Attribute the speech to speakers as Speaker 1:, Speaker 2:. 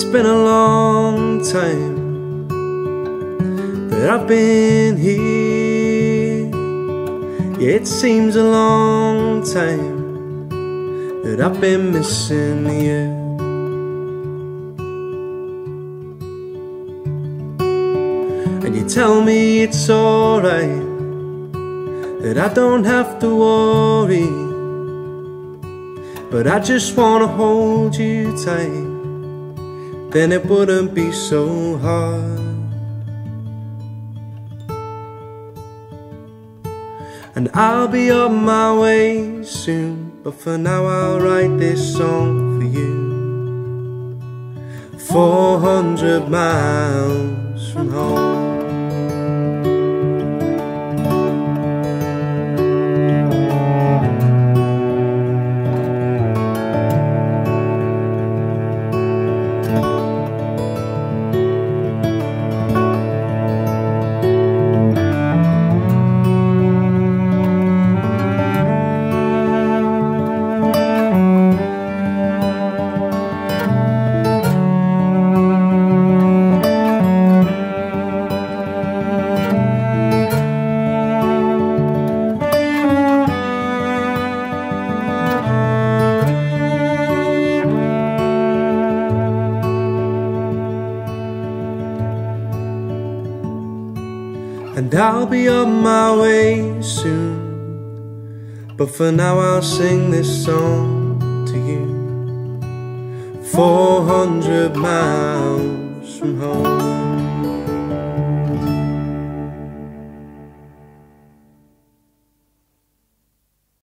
Speaker 1: been a long time that I've been here. Yeah, it seems a long time that I've been missing you. And you tell me it's alright, that I don't have to worry, but I just wanna hold you tight, then it wouldn't be so hard. And I'll be on my way soon, but for now I'll write this song for you. 400 miles from home. And I'll be on my way soon, but for now I'll sing this song to you. 400 miles from home.